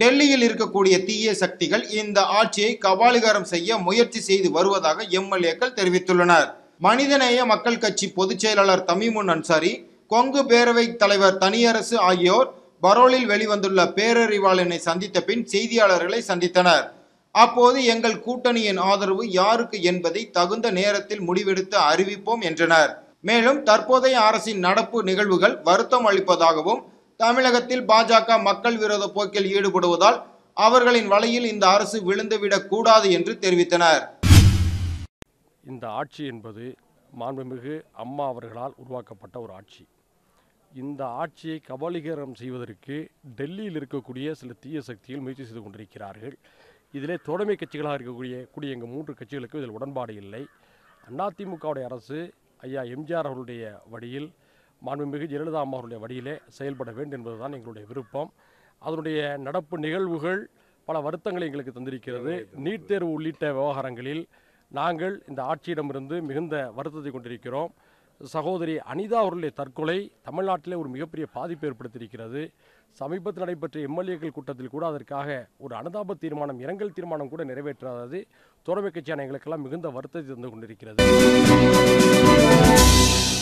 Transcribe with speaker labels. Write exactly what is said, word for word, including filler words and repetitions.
Speaker 1: டெல்லியில் இருக்கக்கூடிய தீய சக்திகள் இந்த ஆட்சியை கபாலிகரம் செய்ய முயற்சி செய்து வருவதாக எம்எல்ஏக்கள் தெரிவித்துள்ளனர். மனிதநேய மக்கள் கட்சி பொதுச் செயலாளர் தமீமுன் அன்சாரி, கொங்கு பேரவை தலைவர் தனியரசு ஆகியோர் பரோலில் வெளிவந்துள்ள பேரறிவாளனை சந்தித்த பின் செய்தியாளர்களை சந்தித்தனர். அப்போது எங்கள் கூட்டணியின் ஆதரவு யாருக்கு என்பதை தகுந்த நேரத்தில் முடிவெடுத்து அறிவிப்போம் என்றனர். மேலும் தற்போதைய அரசின் நடப்பு நிகழ்வுகள் வருத்தம் அளிப்பதாகவும், தமிழகத்தில் பாஜக மக்கள் விரோத போக்கில் ஈடுபடுவதால் அவர்களின் வலையில் இந்த அரசு விழுந்துவிடக் கூடாது என்று தெரிவித்தனர்.
Speaker 2: இந்த ஆட்சி என்பது மாண்புமிகு அம்மா அவர்களால் உருவாக்கப்பட்ட ஒரு ஆட்சி. இந்த ஆட்சியை கபாலிகரம் செய்வதற்கு டெல்லியில் இருக்கக்கூடிய சில தீய சக்திகள் முயற்சி செய்து கொண்டிருக்கிறார்கள். இதிலே தோழமை கட்சிகளாக இருக்கக்கூடிய கூடிய எங்கள் மூன்று கட்சிகளுக்கும் இதில் உடன்பாடு இல்லை. அதிமுகவுடைய அரசு ஐயா எம்ஜிஆர் அவர்களுடைய வழியில், மாண்புமிகு ஜெயலலிதா அம்மா அவருடைய வழியிலே செயல்பட வேண்டும் என்பதுதான் எங்களுடைய விருப்பம். அதனுடைய நடப்பு நிகழ்வுகள் பல வருத்தங்களை எங்களுக்கு தந்திருக்கிறது. நீட் தேர்வு உள்ளிட்ட விவகாரங்களில் நாங்கள் இந்த ஆட்சியிடமிருந்து மிகுந்த வருத்தத்தை கொண்டிருக்கிறோம். சகோதரி அனிதா அவர்களுடைய தற்கொலை தமிழ்நாட்டிலே ஒரு மிகப்பெரிய பாதிப்பை ஏற்படுத்தியிருக்கிறது. சமீபத்தில் நடைபெற்ற எம்எல்ஏக்கள் கூட்டத்தில் கூட அதற்காக ஒரு அனுதாப தீர்மானம், இரங்கல் தீர்மானம் கூட நிறைவேற்றாதது தோழமை கட்சியான எங்களுக்கெல்லாம் மிகுந்த வருத்தத்தை தந்து கொண்டிருக்கிறது.